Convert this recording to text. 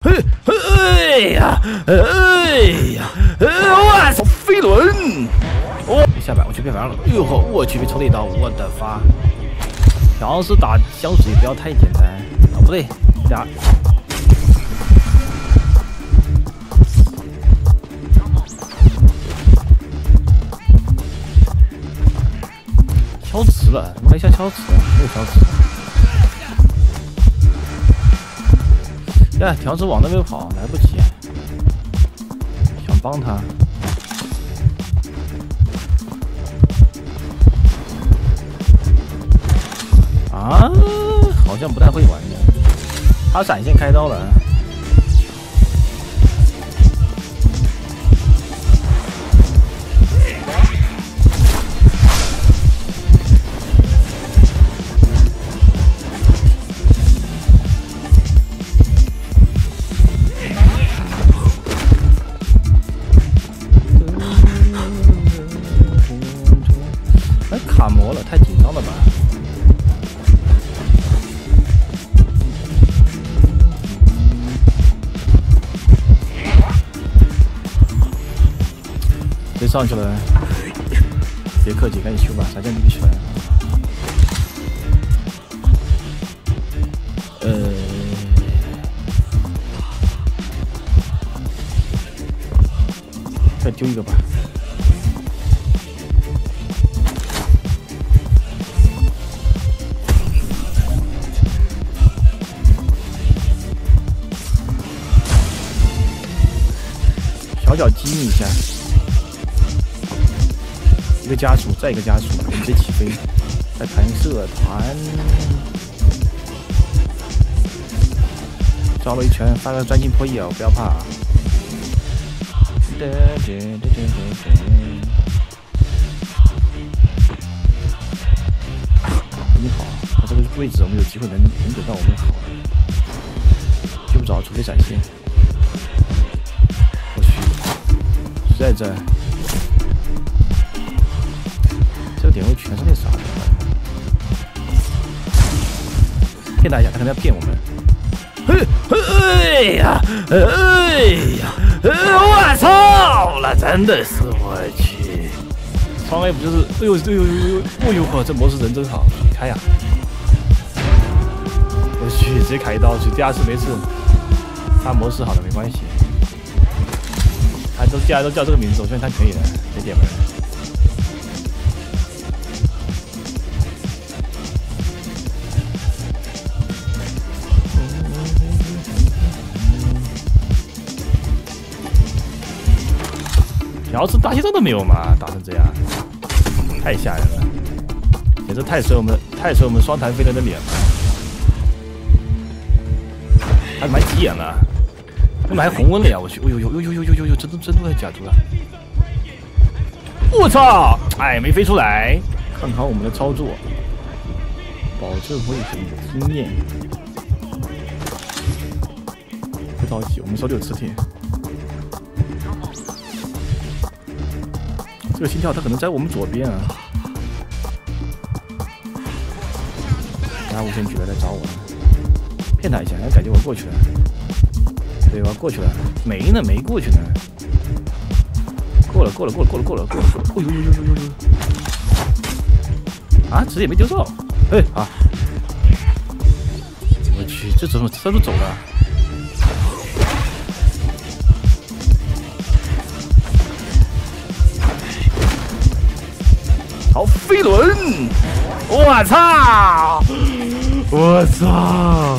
哎呀，哇塞，飞轮！哦，下板我去变完了。哎呦呵，我去被抽了一刀，我的发！要是打香水不要太简单啊，不对，俩。消磁了，怎么还下消磁？没有消磁。呀，条子往那边跑，来不及。想帮他。啊，好像不太会玩的。他闪现开刀了。哎，卡魔了，太紧张了吧？谁上去了？别客气，赶紧修吧，闪现必须起来。再丢一个吧。小脚击一下。一个加速，再一个加速，我们直接起飞，再弹射团，抓了一拳，发个钻进破翼啊！不要怕。你好，他这个位置我们有机会能等到我们好了，救不着，除非闪现。我去，实在在。这个点位全是那啥的，骗他一下，他可能要骗我们。我操了，真的是我去！双 A 不就是？哎呦呵，这模式人真好，开呀！我去，直接开一刀去，第二次没事。他模式好了没关系，既然都叫这个名字，我相信他可以的，别点门。条子大气仗都没有嘛，打成这样，太吓人了，简直太射我们双弹飞人的脸了。他怎么还急眼了？怎么还红温了呀？我去！哎呦，真的假图了！我操！哎，没飞出来，看好我们的操作，保证会很惊艳。不着急，我们手里有磁铁。这个心跳他可能在我们左边啊！拿无线举来找我了，骗他一下，感觉我过去了。对，我要过去了，没过去呢。过了！哎呦！啊，磁铁没丢着。哎啊！我去，这怎么走了？好，飞轮！我操！